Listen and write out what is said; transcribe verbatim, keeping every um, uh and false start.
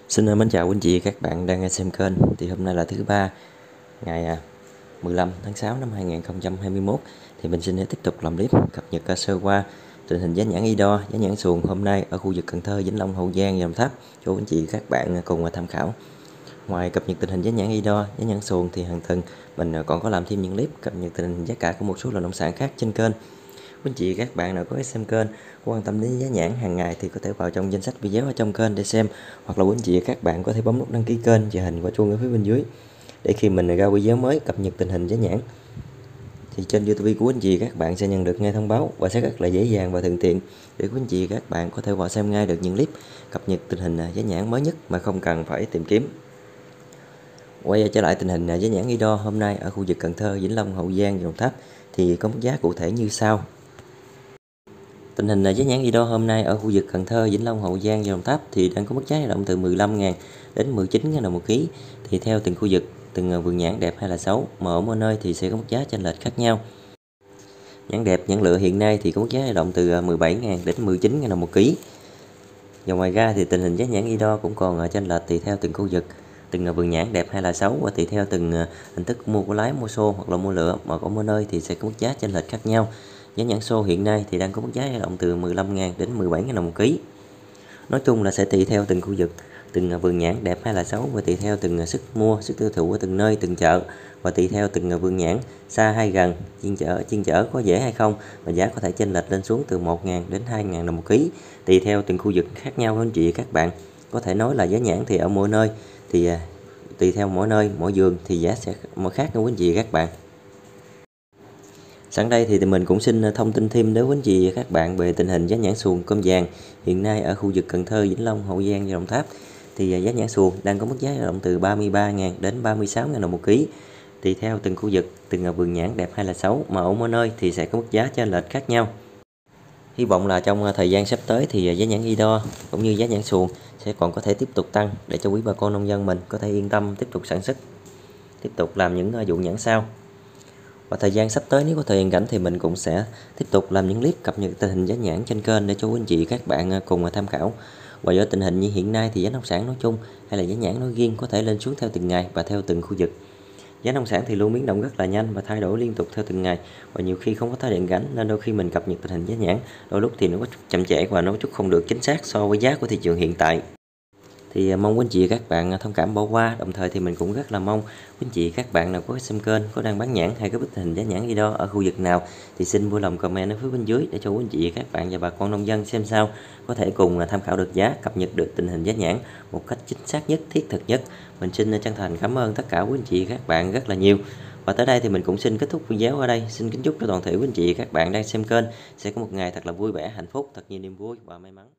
Xin ờ, mến chào quý anh chị các bạn đang xem kênh. Thì hôm nay là thứ ba, ngày à, mười lăm tháng sáu năm hai nghìn không trăm hai mươi mốt. Thì mình xin tiếp tục làm clip cập nhật à, sơ qua tình hình giá nhãn Ido, giá nhãn xuồng hôm nay ở khu vực Cần Thơ, Vĩnh Long, Hậu Giang và Đồng Tháp cho quý anh chị các bạn cùng à, tham khảo. Ngoài cập nhật tình hình giá nhãn Ido, giá nhãn xuồng thì hàng tuần mình à, còn có làm thêm những clip cập nhật tình hình giá cả của một số loại nông sản khác trên kênh. Quý anh chị các bạn nào có xem kênh quan tâm đến giá nhãn hàng ngày thì có thể vào trong danh sách video ở trong kênh để xem, hoặc là quý anh chị các bạn có thể bấm nút đăng ký kênh và hình quả chuông ở phía bên dưới để khi mình ra video mới cập nhật tình hình giá nhãn thì trên YouTube của anh chị các bạn sẽ nhận được ngay thông báo và sẽ rất là dễ dàng và thuận tiện để quý anh chị các bạn có thể vào xem ngay được những clip cập nhật tình hình giá nhãn mới nhất mà không cần phải tìm kiếm. Quay trở lại tình hình giá nhãn Ido hôm nay ở khu vực Cần Thơ, Vĩnh Long, Hậu Giang và Đồng Tháp thì có mức giá cụ thể như sau. Tình hình giá nhãn Ido hôm nay ở khu vực Cần Thơ, Vĩnh Long, Hậu Giang và Đồng Tháp thì đang có mức giá dao động từ mười lăm nghìn đến mười chín nghìn đồng một ký. Thì theo từng khu vực, từng vườn nhãn đẹp hay là xấu mà ở mỗi nơi thì sẽ có mức giá chênh lệch khác nhau. Nhãn đẹp, nhãn lựa hiện nay thì có mức giá dao động từ mười bảy nghìn đến mười chín nghìn đồng một ký. Và ngoài ra thì tình hình giá nhãn Ido cũng còn chênh lệch tùy theo từng khu vực, từng vườn nhãn đẹp hay là xấu và tùy theo từng hình thức mua của lái, mua xô hoặc là mua lựa mà ở mỗi nơi thì sẽ có mức giá chênh lệch khác nhau. Giá nhãn xô hiện nay thì đang có mức giá dao động từ mười lăm nghìn đến mười bảy nghìn đồng một ký. Nói chung là sẽ tùy theo từng khu vực, từng vườn nhãn đẹp hay là xấu và tùy theo từng sức mua, sức tiêu thụ ở từng nơi, từng chợ và tùy theo từng vườn nhãn xa hay gần, chuyên chở chuyên chở có dễ hay không và giá có thể chênh lệch lên xuống từ một nghìn đến hai nghìn đồng một ký tùy theo từng khu vực khác nhau. Anh chị các bạn có thể nói là giá nhãn thì ở mỗi nơi thì tùy theo mỗi nơi, mỗi vườn thì giá sẽ mỗi khác nha quý anh chị các bạn. Sẵn đây thì mình cũng xin thông tin thêm đến quý anh chị các bạn về tình hình giá nhãn xuồng cơm vàng hiện nay ở khu vực Cần Thơ, Vĩnh Long, Hậu Giang và Đồng Tháp. Thì giá nhãn xuồng đang có mức giá dao động từ ba mươi ba nghìn đến ba mươi sáu nghìn đồng một ký. Tùy theo từng khu vực, từng vườn nhãn đẹp hay là xấu mà ở mỗi nơi thì sẽ có mức giá chênh lệch khác nhau. Hy vọng là trong thời gian sắp tới thì giá nhãn Ido cũng như giá nhãn xuồng sẽ còn có thể tiếp tục tăng để cho quý bà con nông dân mình có thể yên tâm tiếp tục sản xuất, tiếp tục làm những vụ nhãn sau. Và thời gian sắp tới nếu có thời gian rảnh thì mình cũng sẽ tiếp tục làm những clip cập nhật tình hình giá nhãn trên kênh để cho quý anh chị các bạn cùng tham khảo. Và do tình hình như hiện nay thì giá nông sản nói chung hay là giá nhãn nói riêng có thể lên xuống theo từng ngày và theo từng khu vực. Giá nông sản thì luôn biến động rất là nhanh và thay đổi liên tục theo từng ngày, và nhiều khi không có thời gian rảnh nên đôi khi mình cập nhật tình hình giá nhãn đôi lúc thì nó có chút chậm trễ và nó có chút không được chính xác so với giá của thị trường hiện tại. Thì mong quý anh chị các bạn thông cảm bỏ qua, đồng thời thì mình cũng rất là mong quý anh chị các bạn nào có xem kênh, có đang bán nhãn hay có biết tình hình giá nhãn Ido ở khu vực nào thì xin vui lòng comment ở phía bên dưới để cho quý anh chị các bạn và bà con nông dân xem sao có thể cùng tham khảo được giá, cập nhật được tình hình giá nhãn một cách chính xác nhất, thiết thực nhất. Mình xin chân thành cảm ơn tất cả quý anh chị các bạn rất là nhiều. Và tới đây thì mình cũng xin kết thúc video ở đây. Xin kính chúc cho toàn thể quý anh chị các bạn đang xem kênh sẽ có một ngày thật là vui vẻ, hạnh phúc, thật nhiều niềm vui và may mắn.